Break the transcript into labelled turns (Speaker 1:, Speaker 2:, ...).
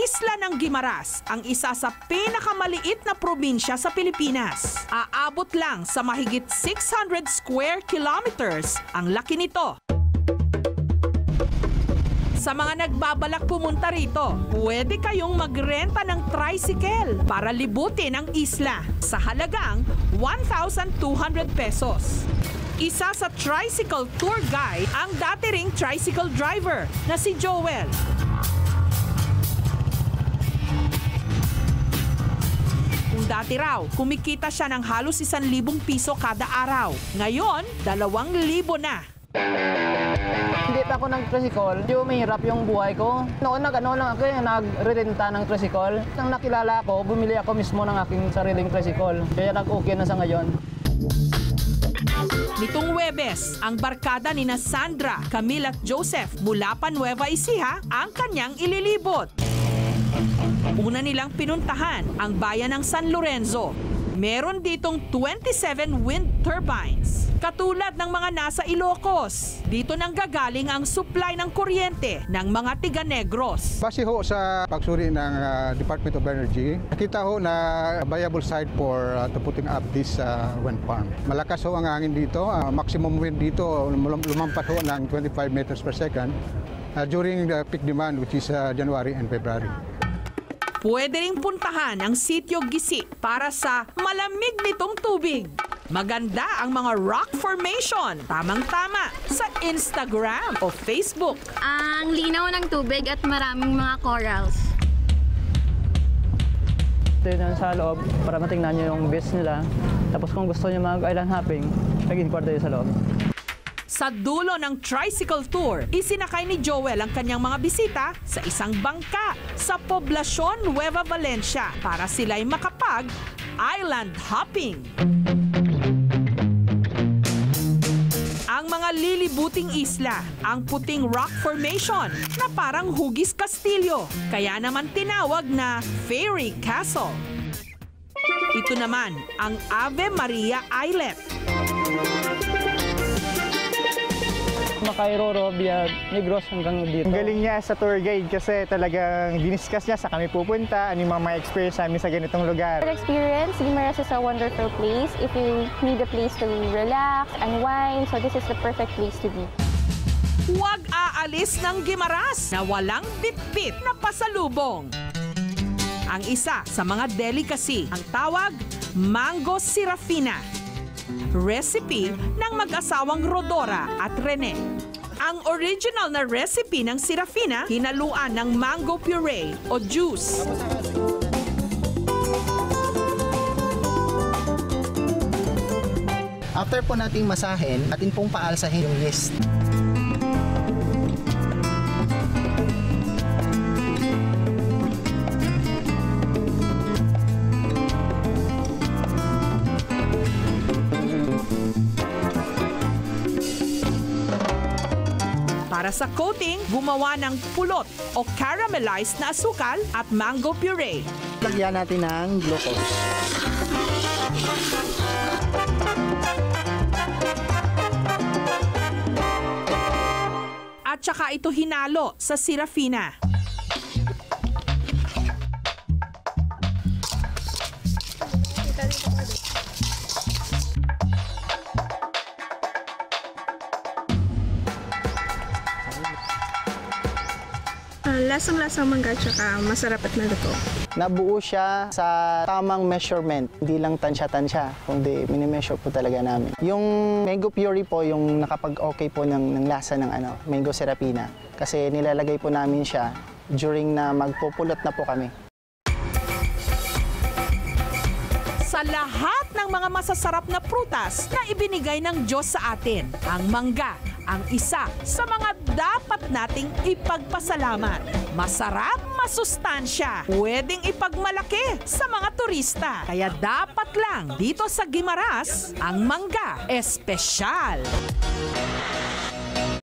Speaker 1: Isla ng Guimaras ang isa sa pinakamaliit na probinsya sa Pilipinas. Aabot lang sa mahigit 600 square kilometers ang laki nito. Sa mga nagbabalak pumunta rito, pwede kayong magrenta ng tricycle para libutin ang isla sa halagang 1,200 pesos. Isa sa tricycle tour guide ang dati ring tricycle driver na si Joel. Kung dati raw, kumikita siya ng halos 1,000 piso kada araw. Ngayon, 2,000 na.
Speaker 2: Hindi pa ako nag-tricycle, yung mahirap yung buhay ko. Noon nag-renta ng tricycle. Nang nakilala ko, bumili ako mismo ng aking sariling tricycle. Kaya nag-okay na sa ngayon.
Speaker 1: Nitong Huwebes, ang barkada ni Sandra, Camille at Joseph mula pa Nueva Ecija ang kanyang ililibot. Una nilang pinuntahan ang bayan ng San Lorenzo. Meron ditong 27 wind turbines, katulad ng mga nasa Ilocos. Dito nang gagaling ang supply ng kuryente ng mga tiga-Negros.
Speaker 3: Base ho sa pagsuri ng Department of Energy, nakita ho na viable site for to putting up this wind farm. Malakas ho ang hangin dito, maximum wind dito lumampas ho ng 25 meters per second during the peak demand, which is January and February.
Speaker 1: Pwede ring puntahan ang Sitio Gisi para sa malamig nitong tubig. Maganda ang mga rock formation, tamang-tama sa Instagram o Facebook.
Speaker 4: Ang linaw ng tubig at maraming mga corals.
Speaker 2: Ito sa loob para matingnan nyo yung base nila. Tapos kung gusto nyo mag-island hopping, mag-inquire tayo sa loob.
Speaker 1: Sa dulo ng tricycle tour, isinakay ni Joel ang kanyang mga bisita sa isang bangka sa poblasyon Nueva Valencia para sila'y makapag-island hopping. Ang mga lilibuting isla, ang puting rock formation na parang hugis kastilyo, kaya naman tinawag na Fairy Castle. Ito naman ang Ave Maria Islet.
Speaker 2: Makairoro via Negros hanggang dito.
Speaker 5: Ang galing niya sa tour guide kasi talagang diniscuss niya sa kami pupunta, ano yung mga experience namin sa ganitong lugar.
Speaker 6: For experience, Guimaras is a wonderful place. If you need a place to relax, unwind, so this is the perfect place to be.
Speaker 1: Huwag aalis ng Guimaras na walang bit-bit na pasalubong. Ang isa sa mga delicacy, ang tawag Mango Serafina. Recipe ng mag-asawang Rodora at Rene. Ang original na recipe ng Serafina, hinaluan ng mango puree o juice.
Speaker 7: After po nating masahin, atin pong paalsahin yung yeast.
Speaker 1: Para sa coating, gumawa ng pulot o caramelized na asukal at mango puree.
Speaker 7: Lagyan natin ng glucose.
Speaker 1: At saka ito hinalo sa Serafina.
Speaker 8: Lasang-lasang mangga tsaka masarap at naluto.
Speaker 7: Nabuo siya sa tamang measurement. Hindi lang tansya-tansya, kundi mini-measure po talaga namin. Yung mango puree po, yung nakapag-okay po ng lasa ng mango serafina. Kasi nilalagay po namin siya during na magpupulot na po kami.
Speaker 1: Sa lahat ng mga masasarap na prutas na ibinigay ng Diyos sa atin, ang mangga ang isa sa mga dapat nating ipagpasalamat. Masarap, masustansya, pwedeng ipagmalaki sa mga turista. Kaya dapat lang dito sa Guimaras, ang mangga espesyal.